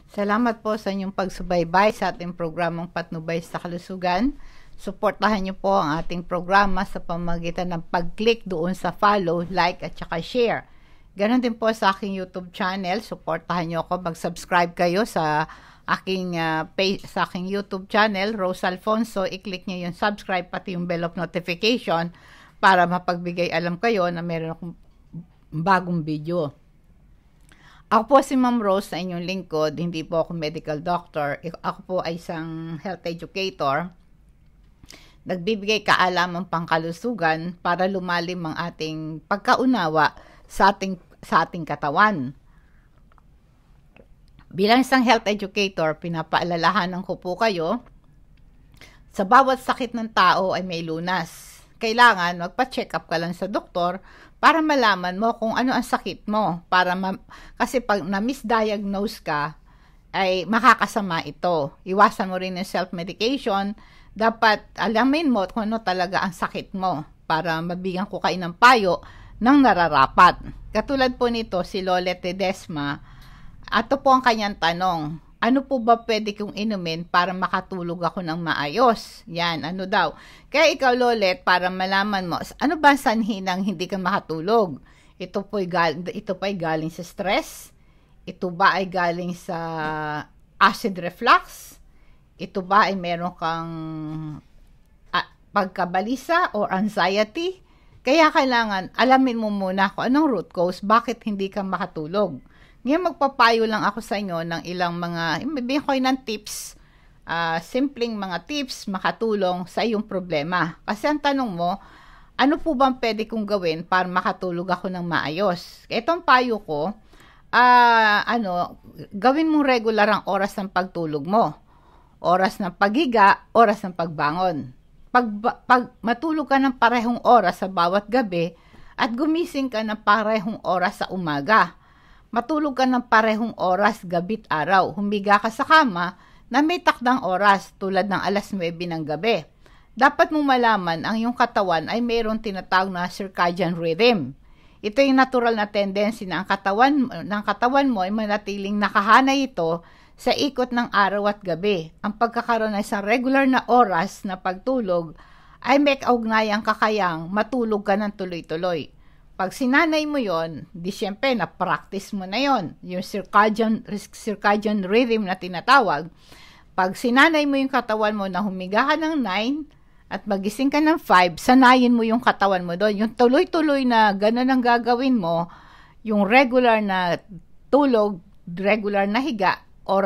Salamat po sa inyong pagsubaybay sa ating programang Patnubay sa Kalusugan. Suportahan niyo po ang ating programa sa pamamagitan ng pag-click doon sa follow, like at saka share. Ganon din po sa aking YouTube channel. Suportahan niyo ako, mag-subscribe kayo sa aking YouTube channel, Rose Alfonso. I-click niyo yung subscribe pati yung bell of notification para mapagbigay alam kayo na meron akong bagong video. Ako po si Ma'am Rose na inyong lingkod, hindi po ako medical doctor. Ako po ay isang health educator. Nagbibigay kaalaman pangkalusugan para lumalim ang ating pagkaunawa sa ating katawan. Bilang isang health educator, pinapaalalahanan ko po kayo, sa bawat sakit ng tao ay may lunas. Kailangan magpa-check up ka lang sa doktor para malaman mo kung ano ang sakit mo. Kasi pag na-misdiagnose ka, ay makakasama ito. Iwasan mo rin yung self-medication. Dapat alamin mo kung ano talaga ang sakit mo para mabigyan ko kayo ng payo ng nararapat. Katulad po nito, si Lolet Ledesma. Ato po ang kanyang tanong. Ano po ba pwede kong inumin para makatulog ako ng maayos? Yan, ano daw? Kaya ikaw, Lolet, para malaman mo, ano ba ang sanhi ng hindi ka makatulog? Ito po ay galing sa stress? Ito ba ay galing sa acid reflux? Ito ba ay meron kang pagkabalisa or anxiety? Kaya kailangan alamin mo muna kung anong root cause, bakit hindi ka makatulog. Ngayon magpapayo lang ako sa inyo ng ilang bibigyan ko ng tips, simpleng mga tips makatulong sa iyong problema. Kasi ang tanong mo, ano po bang pwede kong gawin para makatulog ako ng maayos? Itong payo ko, gawin mong regular ang oras ng pagtulog mo. Oras ng paghiga, oras ng pagbangon. Pag matulog ka ng parehong oras sa bawat gabi at gumising ka ng parehong oras sa umaga. Matulog ka ng parehong oras gabi't araw. Humiga ka sa kama na may takdang oras tulad ng alas 9 ng gabi. Dapat mong malaman ang iyong katawan ay mayroong tinatawag na circadian rhythm. Ito yung natural na tendency na ang katawan mo ay manatiling nakahanay ito sa ikot ng araw at gabi. Ang pagkakaroon ng isang regular na oras na pagtulog ay may kaugnayang kakayang matulog ka ng tuloy-tuloy. Pag sinanay mo yon, di syempre na-practice mo na yon, yung circadian rhythm na tinatawag. Pag sinanay mo yung katawan mo na humiga ka ng 9 at magising ka ng 5, sanayin mo yung katawan mo doon. Yung tuloy-tuloy na gano'n ang gagawin mo, yung regular na tulog, regular na higa, o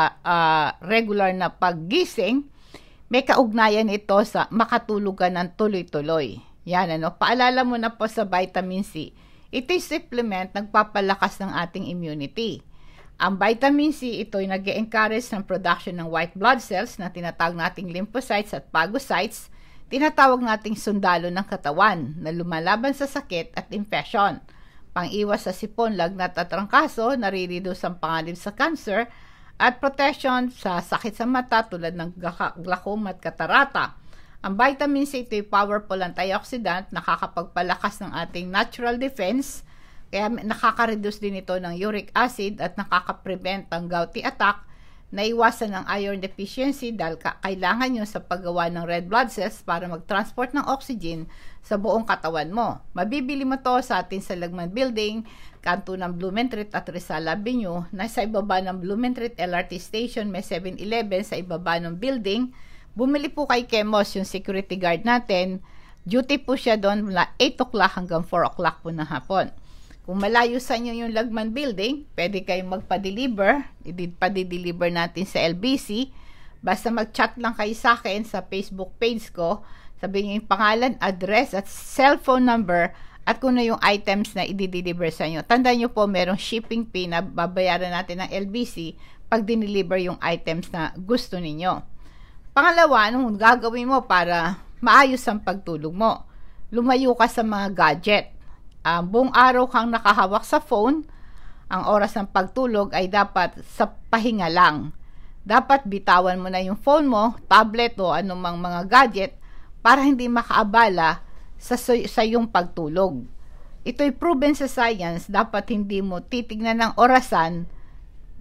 regular na paggising, may kaugnayan ito sa makatulog ka ng tuloy-tuloy. Yan, paalala mo na po sa vitamin C. Ito'y supplement nagpapalakas ng ating immunity. Ang vitamin C, ito'y nag-encourage ng production ng white blood cells na tinatawag nating lymphocytes at phagocytes, tinatawag nating sundalo ng katawan na lumalaban sa sakit at infection. Pang-iwas sa sipon, lagnat at trangkaso, nare-reduce ang panganib sa cancer, at protection sa sakit sa mata tulad ng glaucoma at katarata. Ang vitamin C, ito'y powerful antioxidant, nakakapagpalakas ng ating natural defense, kaya nakaka-reduce din ito ng uric acid at nakaka-prevent ang gouty attack, naiwasan ng iron deficiency dahil kailangan nyo sa paggawa ng red blood cells para mag-transport ng oxygen sa buong katawan mo. Mabibili mo to sa atin sa Lagman Building, kanto ng Blumentritt at Rizal Avenue, nasa ibaba ng Blumentritt LRT Station, may 7-Eleven sa ibaba ng building. Bumili po kay Kemos, yung security guard natin. Duty po siya doon mula 8 o'clock hanggang 4 o'clock po ng hapon. Kung malayo sa inyo yung Lagman Building, pwede kayong magpa-deliver. Pa-deliver natin sa LBC. Basta mag-chat lang kayo sa akin sa Facebook page ko. Sabihin niyo yung pangalan, address, at cellphone number, at kung ano yung items na i-deliver sa inyo. Tandaan nyo po, merong shipping fee na babayaran natin ng LBC pag dineliver yung items na gusto ninyo. Pangalawa, anong gagawin mo para maayos ang pagtulog mo? Lumayo ka sa mga gadget. Buong araw kang nakahawak sa phone, ang oras ng pagtulog ay dapat sa pahinga lang. Dapat bitawan mo na yung phone mo, tablet o anumang mga gadget para hindi makaabala sa iyong pagtulog. Ito'y proven sa science, dapat hindi mo titignan ng orasan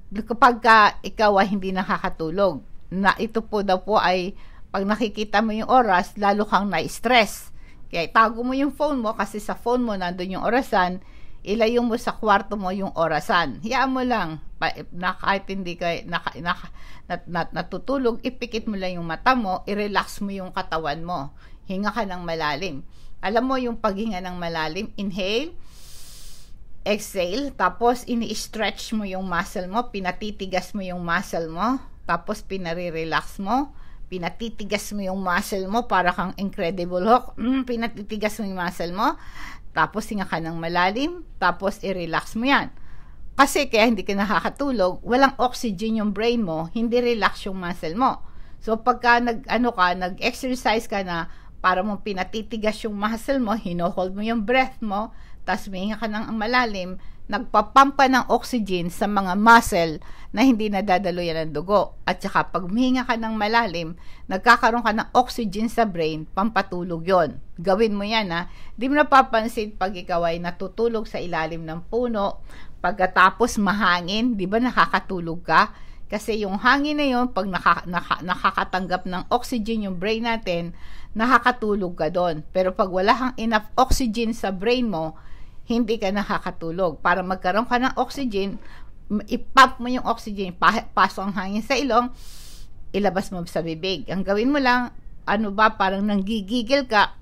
kapag ikaw ay hindi nakakatulog, na ito po daw po ay pag nakikita mo yung oras, lalo kang na-stress. Kaya itago mo yung phone mo kasi sa phone mo nandun yung orasan, ilayo mo sa kwarto mo yung orasan. Hiyaan mo lang, kahit hindi ka natutulog, ipikit mo lang yung mata mo, i-relax mo yung katawan mo. Hinga ka ng malalim. Alam mo yung paghinga ng malalim, inhale, exhale, tapos ini-stretch mo yung muscle mo, pinatitigas mo yung muscle mo, tapos pinare-relax mo, pinatitigas mo yung muscle mo para kang Incredible Hulk, pinatitigas mo yung muscle mo, tapos hinga ka ng malalim, tapos i-relax mo yan. Kasi kaya hindi ka nakakatulog, walang oxygen yung brain mo, hindi relax yung muscle mo. So pagka nag-exercise ka na para mo pinatitigas yung muscle mo, hino-hold mo yung breath mo, tapos huminga ka ng malalim, nagpapampa ng oxygen sa mga muscle na hindi nadadalo yan ng dugo. At saka pag huminga ka ng malalim, nagkakaroon ka ng oxygen sa brain, pampatulog yon. Gawin mo yan ha. Di mo napapansin pag ikaw ay natutulog sa ilalim ng puno, pagkatapos mahangin, di ba nakakatulog ka? Kasi yung hangin na yun, pag nakakatanggap ng oxygen yung brain natin, nakakatulog ka doon. Pero pag wala kang enough oxygen sa brain mo, hindi ka nakakatulog. Para magkaroon ka ng oxygen, ipump mo yung oxygen, pasok ang hangin sa ilong, ilabas mo sa bibig. Ang gawin mo lang, parang nanggigigil ka,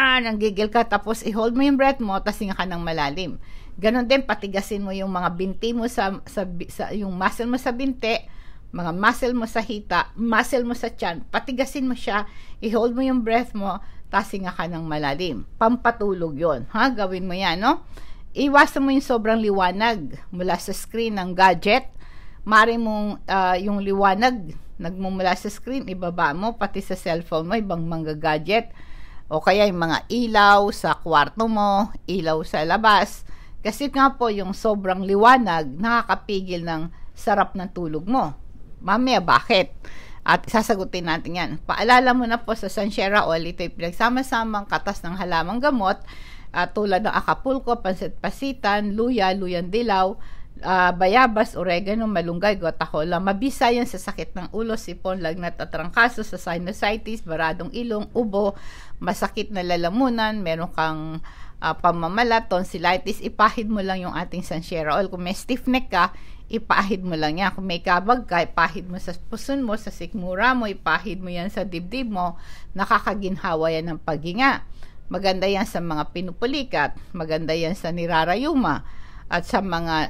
tapos i-hold mo yung breath mo, tapos hinga ka ng malalim. Ganon din, patigasin mo yung mga binti mo yung muscle mo sa binti, mga muscle mo sa hita, muscle mo sa tiyan, patigasin mo siya, i-hold mo yung breath mo, tapos hinga ka ng malalim. Pampatulog yon. Gawin mo yan, no? Iwasan mo yung sobrang liwanag mula sa screen ng gadget. Mari mong yung liwanag nagmumula sa screen, ibaba mo, pati sa cellphone mo, ibang mga gadget. O kaya yung mga ilaw sa kwarto mo, ilaw sa labas. Kasi nga po, yung sobrang liwanag, nakakapigil ng sarap ng tulog mo. Mamaya, bakit? At sasagutin natin yan. Paalala mo na po sa Sansera Oil, ito yung pinagsama-samang katas ng halamang gamot, tulad ng Acapulco, pansit-pasitan, luya, luyang dilaw, bayabas, oregano, malunggay, gotakola. Mabisa yan sa sakit ng ulo, sipon, lagnat at trangkaso, sa sinusitis, baradong ilong, ubo, masakit na lalamunan, meron kang pamamala, tonsillitis, ipahid mo lang yung ating Sansera Oil. Kung may stiff neck ka, ipahid mo lang yan. Kung may kabag ka, ipahid mo sa puson mo, sa sikmura mo, ipahid mo yan sa dibdib mo, nakakaginhawa yan ng paghinga. Maganda yan sa mga pinupulikat, maganda yan sa nirarayuma, at sa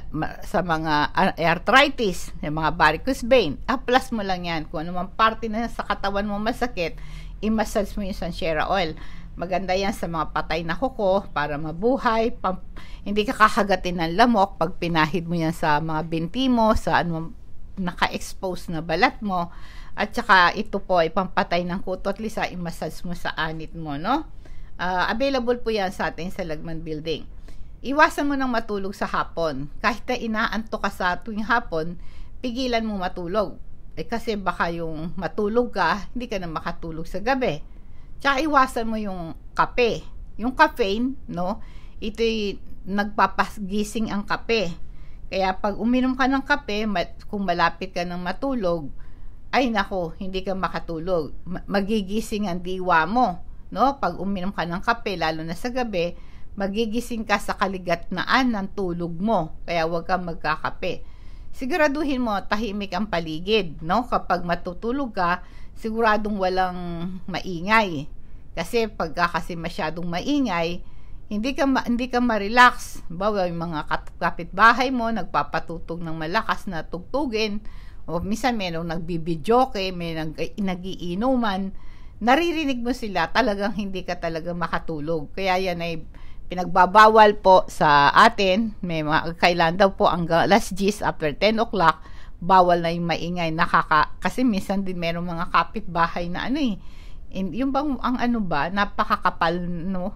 mga arthritis, yung mga varicose vein. Plus mo lang yan. Kung ano man parte na sa katawan mo masakit, i-massage mo yung Sansera Oil. Maganda yan sa mga patay na kuko para mabuhay, hindi ka kakagatin ng lamok pag pinahid mo yan sa mga binti mo, sa naka-expose na balat mo. At saka ito po ay pampatay ng kuto at lisa, i-massage mo sa anit mo, no? Available po yan sa atin sa Lagman Building. Iwasan mo nang matulog sa hapon. Kahit na inaanto ka sa tuwing hapon, pigilan mo matulog. Kasi baka yung matulog ka, hindi ka na makatulog sa gabi. Tsaka iwasan mo yung kape. Yung caffeine, no? Ito'y nagpapasgising ang kape. Kaya pag uminom ka ng kape, kung malapit ka ng matulog, ay nako, hindi ka makatulog. Magigising ang diwa mo, no? Pag uminom ka ng kape, lalo na sa gabi, magigising ka sa kaligatnaan ng tulog mo. Kaya huwag kang magkakape. Siguraduhin mo, tahimik ang paligid, no? Kapag matutulog ka, siguradong walang maingay. Kasi pagka kasi masyadong maingay, hindi ka ma-relax. Bawa yung mga kapitbahay mo nagpapatutog ng malakas na tugtugin, o minsan mayroong nagbibidyoke, may nagiinuman, naririnig mo sila, talagang hindi ka talaga makatulog. Kaya yan ay pinagbabawal po sa atin. May mga kailan daw po ang alas 10 after 10 o'clock, bawal na yung maingay, kasi minsan din merong mga kapitbahay na yung bang napakakapal, no?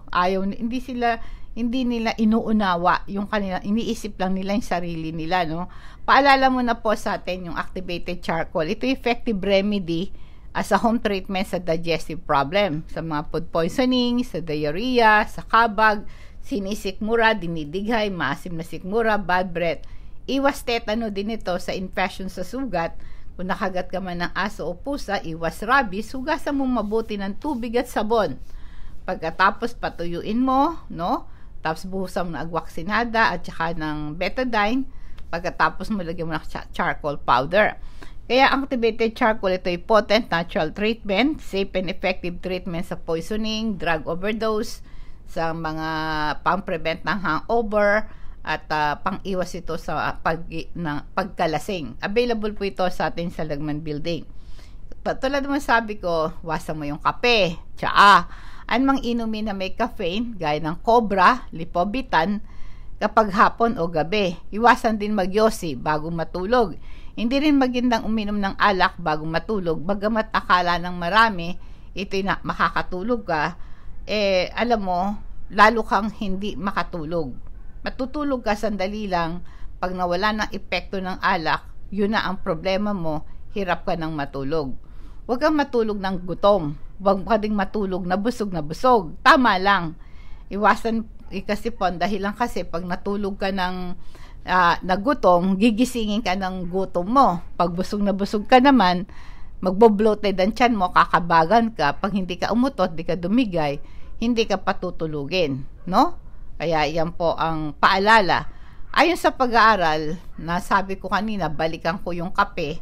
Hindi nila inuunawa yung kanila, iniisip lang nila yung sarili nila, no? Paalala mo na po sa atin yung activated charcoal. Ito effective remedy as a home treatment sa digestive problem, sa mga food poisoning, sa diarrhea, sa kabag, sinisikmura, dinidighay, maasim na sikmura, bad breath. Iwas tetano din ito sa infection sa sugat. Kung nakagat ka man ng aso o pusa, iwas rabies, hugasan mo mabuti ng tubig at sabon. Pagkatapos patuyuin mo, no? Tapos buhusan mo ng agwaksinada at saka ng betadine. Pagkatapos mo lagyan mo ng charcoal powder. Kaya activated charcoal, ito ay potent natural treatment, safe and effective treatment sa poisoning, drug overdose, sa mga pang-prevent ng hangover, at pang-iwas ito sa pagkalasing. Available po ito sa atin sa Lagman Building. Tulad naman sabi ko, wasan mo yung kape, tsaa, anumang inumin na may caffeine, gaya ng Cobra, Lipobitan, kapag hapon o gabi. Iwasan din magyosi bago matulog. Hindi rin magandang uminom ng alak bago matulog, bagamat akala ng marami, ito'y na makakatulog ka, alam mo, lalo kang hindi makatulog. Matutulog ka sandali lang, pag nawala ng epekto ng alak, yun na ang problema mo, hirap ka ng matulog. Huwag kang matulog ng gutom, huwag ka ding matulog na busog na busog, tama lang. Iwasan, kasi po, dahil lang kasi pag natulog ka ng nagutom, gigisingin ka ng gutom mo. Pag busog na busog ka naman, magbo-bloated ang tiyan mo, kakabagan ka. Pag hindi ka umutot, hindi ka dumigay, hindi ka patutulugin, no? Kaya yan po ang paalala. Ayon sa pag-aaral, na sabi ko kanina, balikan ko yung kape.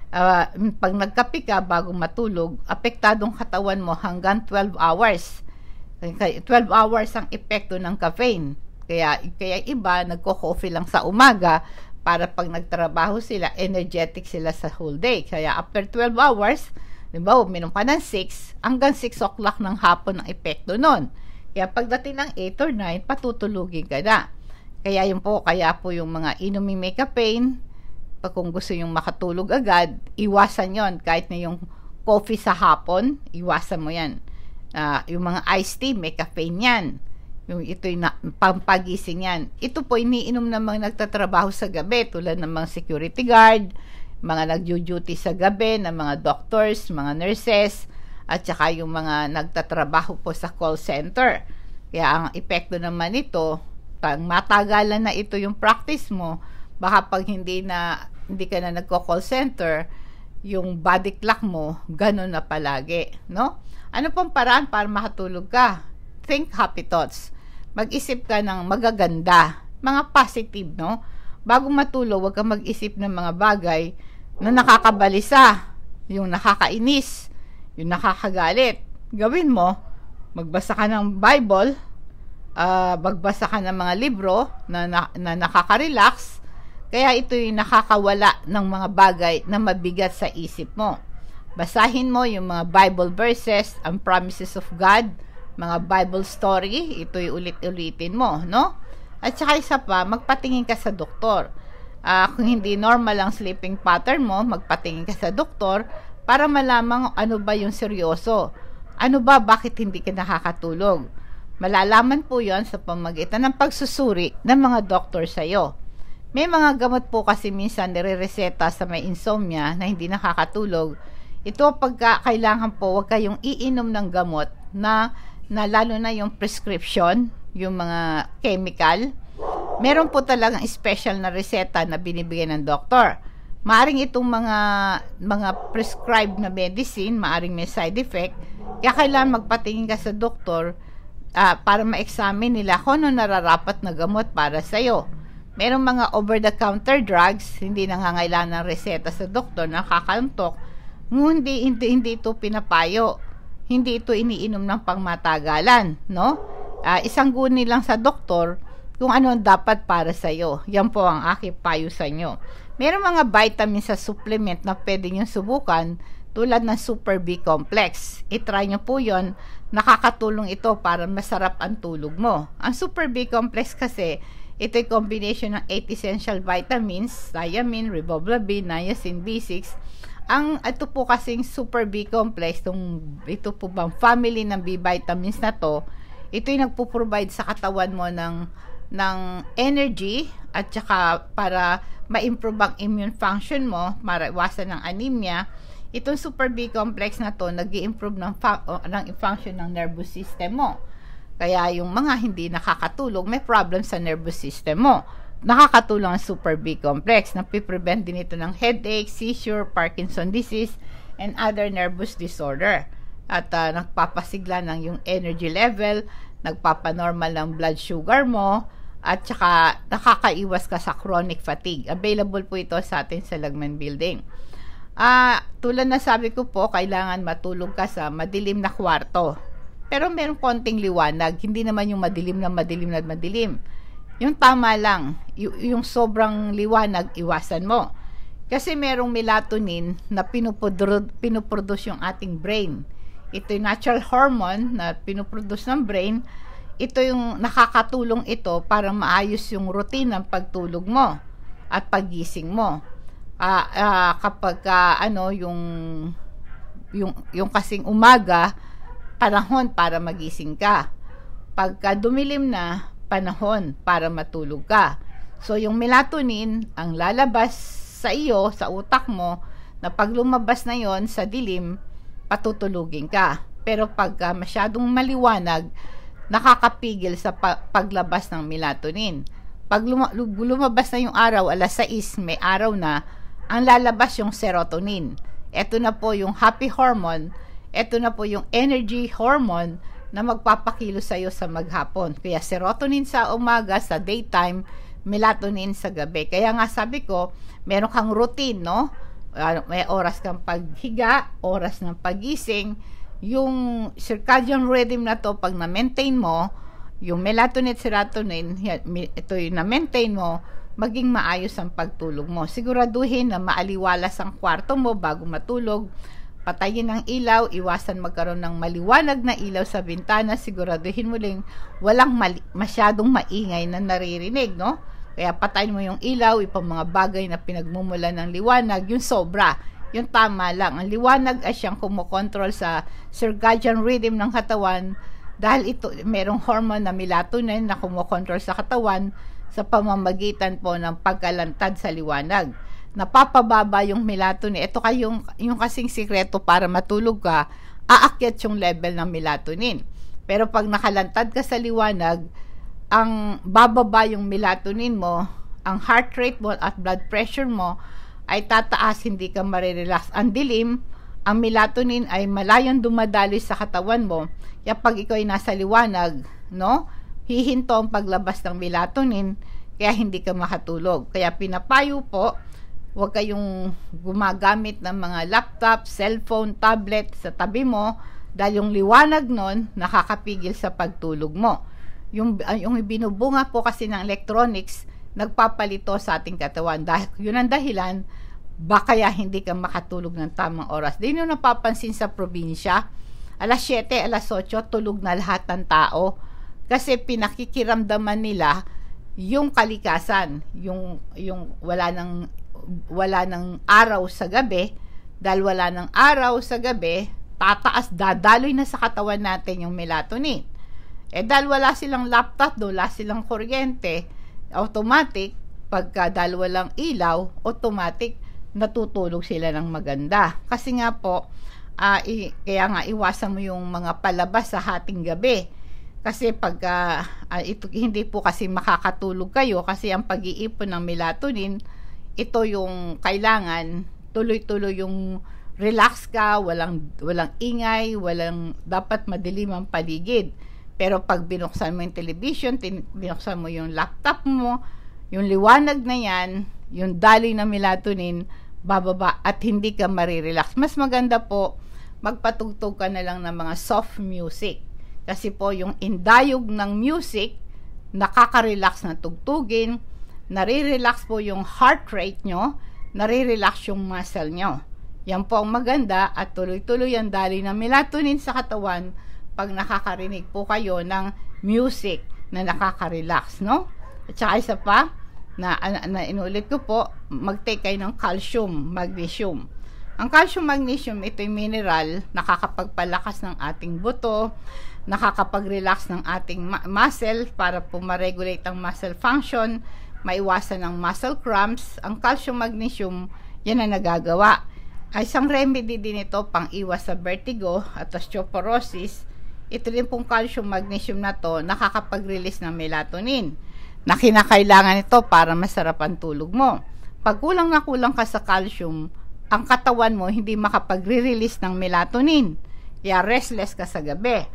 Pag nagkape ka bago matulog, apektadong katawan mo hanggang 12 hours. 12 hours ang epekto ng caffeine. Kaya iba, nagko-coffee lang sa umaga para pag nagtrabaho sila, energetic sila sa whole day. Kaya after 12 hours, diba, uminom ka ng 6, hanggang 6 o'clock ng hapon ang epekto nun. Kaya pagdating ng 8 or 9, patutulugin ka na. Kaya po yung mga inuming may caffeine, pag kung gusto yung makatulog agad, iwasan yon. Kahit na yung coffee sa hapon, iwasan mo yan. Yung mga iced tea, may caffeine yan. Yung ito'y pampagising yan. Ito po iniinom ng mga nagtatrabaho sa gabi, tulad ng mga security guard, mga nagjo-duty sa gabi, ng mga doctors, mga nurses, at saka yung mga nagtatrabaho po sa call center. Kaya ang epekto naman ito, pag matagalan na ito yung practice mo, baka pag hindi ka na nagko-call center, yung body clock mo, ganun na palagi, no? Ano pong paraan para makatulog ka? Think happy thoughts. Mag-isip ka ng magaganda, mga positive, no? Bago matulog, huwag kang mag-isip ng mga bagay na nakakabalisa, yung nakakainis, yung nakakagalit. Gawin mo, magbasa ka ng Bible, magbasa ka ng mga libro na nakaka-relax, kaya ito'y nakakawala ng mga bagay na mabigat sa isip mo. Basahin mo yung mga Bible verses, ang promises of God, mga Bible story, ito'y ulit-ulitin mo, no? At saka isa pa, magpatingin ka sa doktor. Kung hindi normal ang sleeping pattern mo, magpatingin ka sa doktor para malaman ano ba yung seryoso. Ano ba, bakit hindi ka nakakatulog? Malalaman po yon sa pamagitan ng pagsusuri ng mga doktor sa'yo. May mga gamot po kasi minsan nire-reseta sa may insomnia na hindi nakakatulog. Ito pagka kailangan po, huwag kayong iinom ng gamot na lalo na yung prescription, yung mga chemical. Meron po talagang special na reseta na binibigyan ng doktor. Maaring itong mga prescribed na medicine, maaring may side effect, kaya kailangan magpatingin ka sa doktor para ma-examine nila kung ano nararapat na gamot para sa'yo. Merong mga over-the-counter drugs, hindi nangangailangan ng reseta sa doktor, nakakantok, hindi ito pinapayo. Hindi ito iniinom ng pangmatagalan, no? Isang guni lang sa doktor kung ano ang dapat para sa iyo. Yan po ang aking payo sa inyo. Meron mga vitamins sa supplement na pwede nyo subukan tulad ng Super B Complex. I-try nyo po yon. Nakakatulong ito para masarap ang tulog mo. Ang Super B Complex kasi, ito ay combination ng 8 essential vitamins, thiamine, riboflavin, niacin, B6. Ito po kasing Super B Complex, ito po bang family ng B vitamins na to, ito yung nagpo-provide sa katawan mo ng energy at saka para ma-improve ang immune function mo, para iwasan ng anemia. Itong Super B Complex na to, nag-i-improve ng function ng nervous system mo. Kaya yung mga hindi nakakatulog, may problem sa nervous system mo. nakakatulong ang Super B complex. Napiprevent din ito ng headache, seizure, Parkinson disease, and other nervous disorder. At nagpapasigla ng yung energy level, nagpapanormal ng blood sugar mo, at saka nakakaiwas ka sa chronic fatigue. Available po ito sa atin sa Lagman Building. Tulad na sabi ko po, kailangan matulog ka sa madilim na kwarto. Pero meron konting liwanag, hindi naman yung madilim na madilim. Yung tama lang, yung sobrang liwanag, iwasan mo. Kasi merong melatonin na pinuproduce yung ating brain. Ito yung natural hormone na pinuproduce ng brain. Ito yung nakakatulong ito para maayos yung routine ng pagtulog mo at paggising mo. Kapag yung kasing umaga, panahon para magising ka. Pagka dumilim na, panahon para matulog ka. So yung melatonin ang lalabas sa iyo, sa utak mo, na pag lumabas na yon sa dilim, patutulugin ka. Pero pagka masyadong maliwanag, nakakapigil sa paglabas ng melatonin. Pag lumabas na yung araw, alas 6, may araw na, ang lalabas yung serotonin. Ito na po yung happy hormone, ito na po yung energy hormone na magpapakilo sa iyo sa maghapon. Kaya serotonin sa umaga, sa daytime, melatonin sa gabi. Kaya nga sabi ko, meron kang routine, no? May oras kang paghiga, oras ng pagising. Yung circadian rhythm na to, pag na-maintain mo, yung melatonin, serotonin, ito yung na-maintain mo, maging maayos ang pagtulog mo. Siguraduhin na maaliwalas ang kwarto mo bago matulog. Patayin ang ilaw, iwasan magkaroon ng maliwanag na ilaw sa bintana. Siguraduhin mo lang walang masyadong maingay na naririnig, no? Kaya patayin mo yung ilaw, ipang mga bagay na pinagmumula ng liwanag, yung sobra, yung tama lang. Ang liwanag ay siyang kumokontrol sa circadian rhythm ng katawan dahil ito merong hormone na melatonin na kumokontrol sa katawan sa pamamagitan po ng pagkalantad sa liwanag. Napapababa yung melatonin. Ito yung kasing sikreto para matulog ka, aakyat yung level ng melatonin. Pero pag nakalantad ka sa liwanag, ang bababa yung melatonin mo, ang heart rate mo at blood pressure mo ay tataas, hindi ka marirelax. Ang dilim, ang melatonin ay malayong dumadaloy sa katawan mo. Kaya pag ikaw ay nasa liwanag, no, hihinto ang paglabas ng melatonin, kaya hindi ka makatulog. Kaya pinapayo po, huwag kayong gumagamit ng mga laptop, cellphone, tablet sa tabi mo dahil yung liwanag nun nakakapigil sa pagtulog mo. Yung binubunga po kasi ng electronics, nagpapalito sa ating katawan. Dahil yun ang dahilan, baka kaya hindi ka makatulog ng tamang oras. Di nyo napapansin sa probinsya, alas 7, alas 8, tulog na lahat ng tao. Kasi pinakikiramdaman nila yung kalikasan, yung wala ng araw sa gabi. Dahil wala ng araw sa gabi, dadaloy na sa katawan natin yung melatonin. Dahil wala silang laptop, wala silang kuryente, automatic, dahil walang ilaw, automatic, natutulog sila ng maganda. Kasi nga po, kaya nga iwasan mo yung mga palabas sa hating gabi. Kasi hindi po kasi makakatulog kayo kasi ang pag-iipon ng melatonin, ito yung kailangan, tuloy-tuloy yung relax ka, walang ingay, dapat madilim ang paligid. Pero pag binuksan mo yung television, binuksan mo yung laptop mo, yung liwanag na yan, yung daloy na melatonin, bababa at hindi ka marirelax. Mas maganda po, magpatugtog ka na lang ng mga soft music. Kasi po yung indayog ng music, nakaka-relax na tugtugin, nare-relax po yung heart rate nyo, nare-relax yung muscle nyo. Yan po ang maganda at tuloy-tuloy ang daloy ng melatonin sa katawan pag nakakarinig po kayo ng music na nakaka-relax, no? At saka isa pa, na inulit ko po, mag-take kayo ng calcium, magnesium. Ang calcium, magnesium, ito yung mineral, nakakapagpalakas ng ating buto, nakakapag-relax ng ating muscle para po ma-regulate ang muscle function, maiwasan ang muscle cramps. Ang calcium, magnesium, yan ang nagagawa. Ay, isang remedy din ito pang iwas sa vertigo at osteoporosis. Ito din pong calcium, magnesium na to, nakakapag-release ng melatonin. na kinakailangan ito para masarap ang tulog mo. Pag kulang na kulang ka sa calcium, ang katawan mo hindi makapagre-release ng melatonin. Kaya restless ka sa gabi.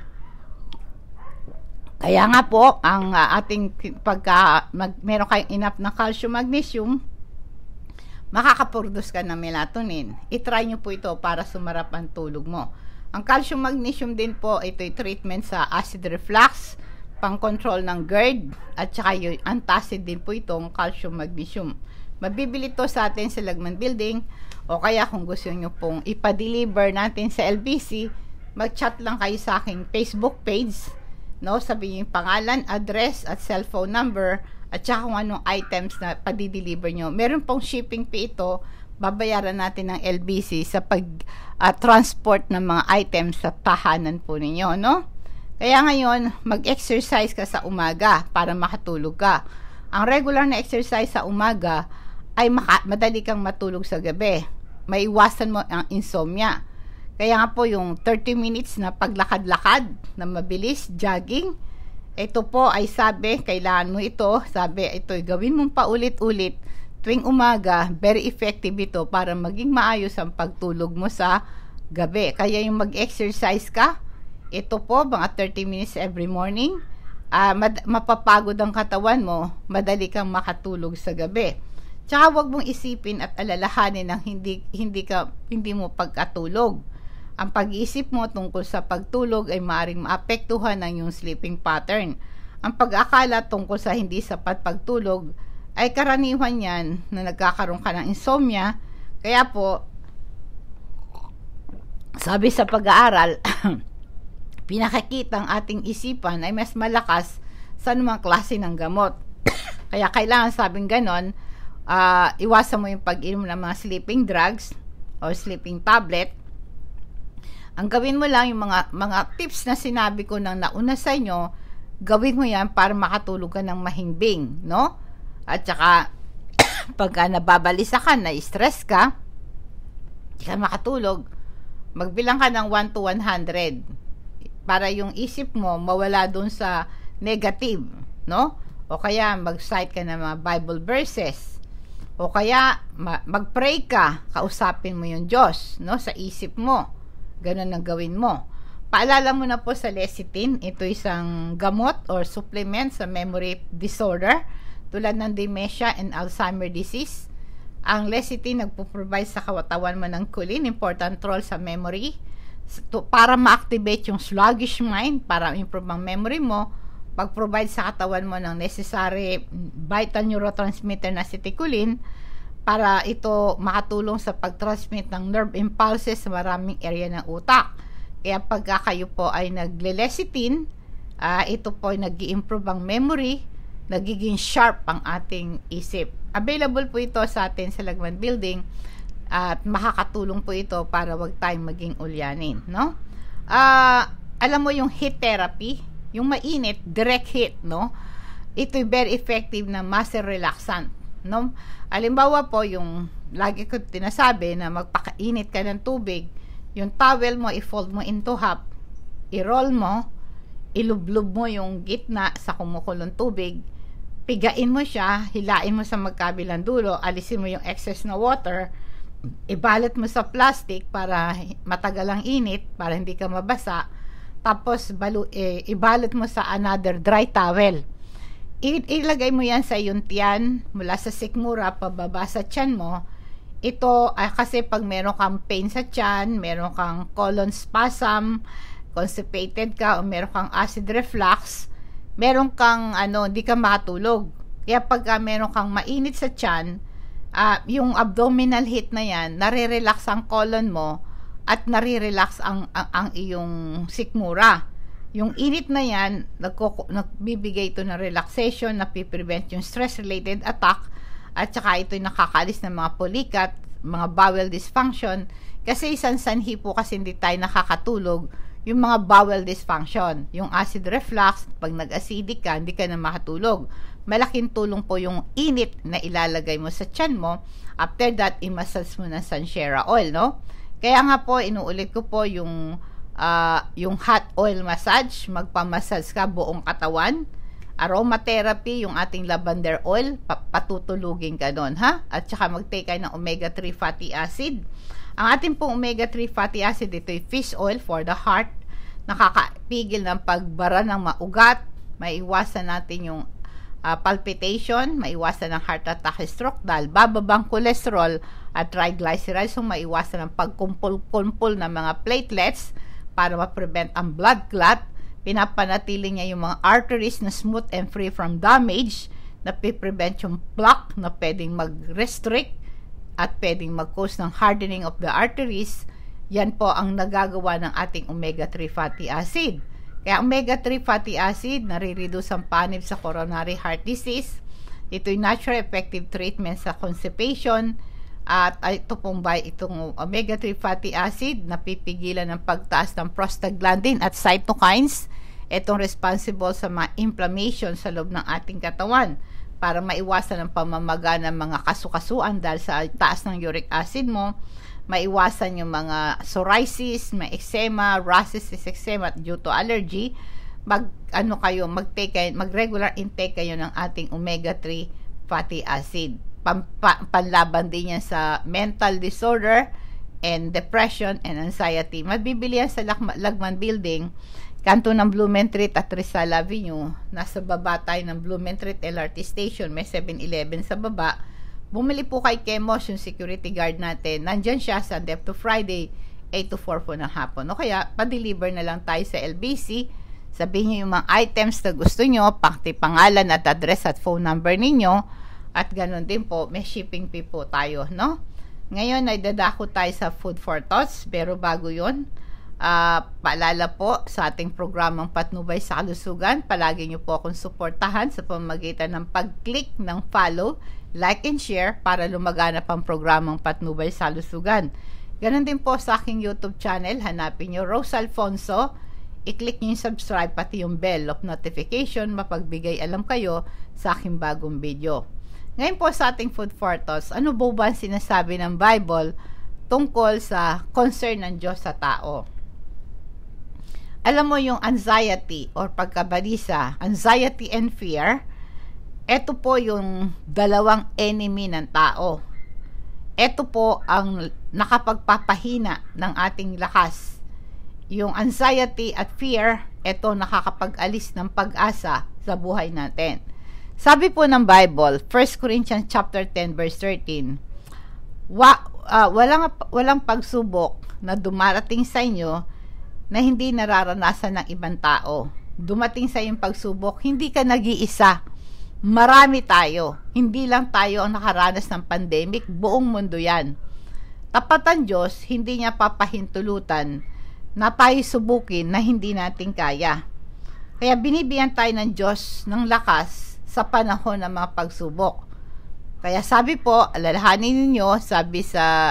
Kaya nga po, ang ating meron kayong enough na calcium, magnesium, makakaproduce ka ng melatonin. I-try nyo po ito para sumarap ang tulog mo. Ang calcium magnesium din po, ito'y treatment sa acid reflux, pang-control ng GERD, at saka yung antacid din po itong calcium magnesium. Mabibili to sa atin sa Lagman Building, o kaya kung gusto nyo pong ipa-deliver natin sa LBC, mag-chat lang kayo sa aking Facebook page, no? Sabihin yung pangalan, address, at cellphone number, at saka kung anong items na padi-deliver nyo. Meron pong shipping fee ito, babayaran natin ng LBC sa pag-transport ng mga items sa tahanan po ninyo, no? Kaya ngayon, mag-exercise ka sa umaga para makatulog ka. Ang regular na exercise sa umaga ay madali kang matulog sa gabi. Maiwasan mo ang insomnia. Kaya nga po yung 30 minutes na paglakad-lakad na mabilis, jogging, ito po ay sabi, kailangan mo ito, sabi, ito gawin mong paulit-ulit tuwing umaga, very effective ito para maging maayos ang pagtulog mo sa gabi. Kaya yung mag-exercise ka, ito po, mga 30 minutes every morning, mapapagod ang katawan mo, madali kang makatulog sa gabi. Tsaka wag mong isipin at alalahanin ng hindi mo pagkatulog. Ang pag-iisip mo tungkol sa pagtulog ay maaaring maapektuhan ng iyong sleeping pattern. Ang pag-akala tungkol sa hindi sapat pagtulog ay karaniwan yan na nagkakaroon ka ng insomnia. Kaya po, sabi sa pag-aaral, pinakikita ang ating isipan ay mas malakas sa anumang klase ng gamot. Kaya kailangan, sabing ganon, iwasan mo yung pag-inom ng mga sleeping drugs o sleeping tablet. Ang gawin mo lang yung mga tips na sinabi ko nang nauna sa inyo, gawin mo yan para makatulog ka ng mahimbing, no? At saka, pagka nababalisa ka, na-stress ka, hindi ka makatulog, magbilang ka ng 1 to 100 para yung isip mo mawala dun sa negative, no? O kaya mag-cite ka ng mga Bible verses, o kaya mag-pray ka, kausapin mo yung Diyos, no? Sa isip mo. Ganun ang gawin mo. Paalala mo na po sa lecithin, ito isang gamot or supplement sa memory disorder tulad ng dementia and Alzheimer disease. Ang lecithin nagpo-provide sa katawan mo ng choline, important role sa memory, para ma-activate yung sluggish mind, para improve ang memory mo, pag-provide sa katawan mo ng necessary vital neurotransmitter na acetylcholine, para ito makatulong sa pag-transmit ng nerve impulses sa maraming area ng utak. Kaya pagka kayo po ay nagle-lecithin, ito po ay nag-i-improve ang memory, nagiging sharp ang ating isip. Available po ito sa atin sa Lagman Building at makakatulong po ito para wag tayong maging ulyanin, no? Alam mo yung heat therapy, yung mainit, direct heat, no? Ito'y very effective na muscle relaxant, no? Halimbawa po, yung lagi ko tinasabi na magpakainit ka ng tubig, yung towel mo, i-fold mo into half, i-roll mo, ilublob mo yung gitna sa kumukulong tubig, pigain mo siya, hilain mo sa magkabilang dulo, alisin mo yung excess na water, ibalot mo sa plastic para matagal ang init, para hindi ka mabasa, tapos ibalot mo sa another dry towel. Ilagay mo yan sa iyong tiyan, mula sa sikmura pababa sa tiyan mo. Ito kasi pag meron kang pain sa tiyan, meron kang colon spasm, constipated ka, o meron kang acid reflux, meron kang hindi ka makatulog. Kaya pagka meron kang mainit sa tiyan, yung abdominal heat na yan, nare-relax ang colon mo at nare-relax ang iyong sikmura. Yung init na yan, nagbibigay ito ng relaxation, napiprevent yung stress-related attack, at saka ito'y nakakalis ng mga pulikat, mga bowel dysfunction, kasi isang sanhi po kasi hindi tayo nakakatulog, yung mga bowel dysfunction, yung acid reflux, pag nag-acidic ka, hindi ka na makatulog. Malaking tulong po yung init na ilalagay mo sa tiyan mo. After that, i-massage mo ng Sanshera oil, no? Kaya nga po, inuulit ko po yung hot oil massage, magpamassage ka buong katawan, Aromatherapy, yung ating lavender oil, patutulugin ka doon, ha? At saka mag-take kayo ng omega-3 fatty acid. Ang ating pong omega-3 fatty acid, ito yung fish oil for the heart, nakakapigil ng pagbara ng maugat, maiwasan natin yung palpitation, maiwasan ng heart attack, stroke, dahil bababang cholesterol at triglycerides, so maiwasan ng pagkumpul-kumpul ng mga platelets para ma-prevent ang blood clot. Pinapanatili niya yung mga arteries na smooth and free from damage, na prevent yung plaque na pwedeng mag-restrict at pwedeng mag-cause ng hardening of the arteries. Yan po ang nagagawa ng ating omega-3 fatty acid. Kaya omega-3 fatty acid, nare-reduce ang panib sa coronary heart disease. Ito'y natural effective treatment sa constipation. At ito pong itong omega-3 fatty acid, napipigilan ng pagtaas ng prostaglandin at cytokines. Itong responsible sa mga inflammation sa loob ng ating katawan para maiwasan ang pamamaga ng mga kasukasuan dahil sa taas ng uric acid mo. Maiwasan yung mga psoriasis, may eczema, rashes, eczema due to allergy. Mag-regular intake kayo ng ating omega-3 fatty acid. Panlaban din yan sa mental disorder and depression and anxiety. Mabibili yan sa Lagman Building, kanto ng Blumentritt at Rizal Avenue. Nasa baba tayo ng Blumentritt LRT Station, may 7-Eleven sa baba. Bumili po kay Kemos, yung security guard natin. Nandyan siya Sunday to Friday, 8 to 4 po ng hapon. O kaya, pa-deliver na lang tayo sa LBC. Sabihin niyo yung mga items na gusto nyo, pati pangalan at address at phone number ninyo. At ganun din po, may shipping fee po tayo, no? Ngayon, ay dadako tayo sa Food for Thoughts. Pero bago yun, paalala po sa ating programang Patnubay sa Kalusugan. Palagi nyo po akong suportahan sa pamamagitan ng pag-click ng follow, like and share para lumaganap ang programang Patnubay sa Kalusugan. Ganon din po sa aking YouTube channel. Hanapin nyo Rose Alfonso, i-click nyo yung subscribe pati yung bell of notification, mapagbigay alam kayo sa aking bagong video. Ngayon po sa ating Food for Thoughts, ano ba ang sinasabi ng Bible tungkol sa concern ng Diyos sa tao? Alam mo yung anxiety or pagkabalisa, anxiety and fear, ito po yung dalawang enemy ng tao. Ito po ang nakapagpapahina ng ating lakas. Yung anxiety at fear, ito nakakapag-alis ng pag-asa sa buhay natin. Sabi po ng Bible, 1 Corinthians chapter 10 verse 13, walang pagsubok na dumarating sa inyo na hindi nararanasan ng ibang tao. Dumating sa iyong pagsubok, hindi ka nag-iisa. Marami tayo. Hindi lang tayo ang nakaranas ng pandemic, buong mundo yan. Tapat ang Diyos, hindi niya papahintulutan na tayo subukin na hindi natin kaya. Kaya binibigyan tayo ng Diyos ng lakas sa panahon ng mga pagsubok. Kaya sabi po, alalahanin ninyo, sabi sa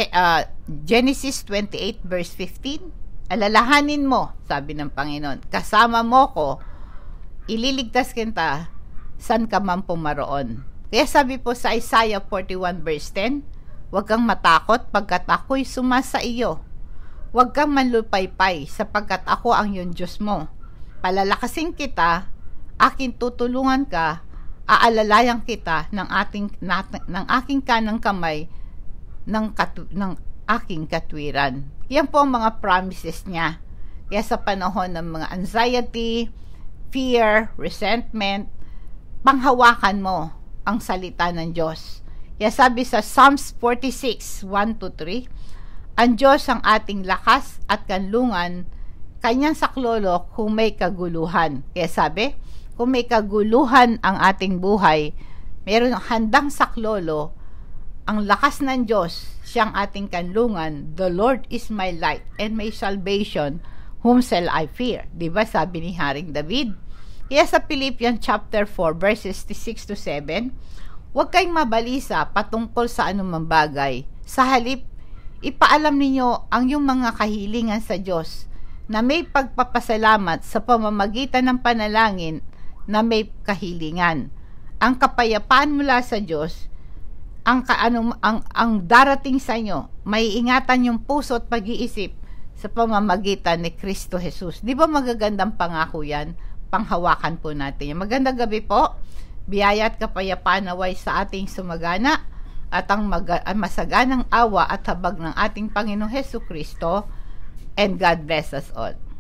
Genesis 28 verse 15, alalahanin mo, sabi ng Panginoon, kasama mo ko, ililigtas kita, saan ka man pumaroon. Kaya sabi po sa Isaiah 41 verse 10, huwag kang matakot pagkat ako'y sumasa iyo. Huwag kang manlupaypay sapagkat ako ang iyong Diyos mo. Palalakasin kita, akin tutulungan ka, aalalayan kita ng aking kanang kamay ng aking katwiran. Yan po ang mga promises niya. Kaya sa panahon ng mga anxiety, fear, resentment, panghawakan mo ang salita ng Diyos. Kaya sabi sa Psalms 46, 1-3, ang Diyos ang ating lakas at kanlungan, kanyang saklolo kung may kaguluhan. Kaya sabi, kung may kaguluhan ang ating buhay, meron handang saklolo, ang lakas ng Diyos, siyang ating kanlungan. The Lord is my light and my salvation, whom shall I fear? Diba sabi ni Haring David? Kaya sa Philippians chapter 4 verses 6-7, huwag kayong mabalisa patungkol sa anumang bagay. Sa halip, ipaalam ninyo ang iyong mga kahilingan sa Diyos na may pagpapasalamat sa pamamagitan ng panalangin na may kahilingan. Ang kapayapaan mula sa Diyos, ang darating sa inyo, may ingatan yung puso at pag-iisip sa pamamagitan ni Kristo Jesus. Di ba magagandang pangako yan? ipanghawakan po natin. Magandang gabi po. Biyaya at kapayapaan naway sa ating sumagana at ang masaganang awa at habag ng ating Panginoong Hesukristo. And God bless us all.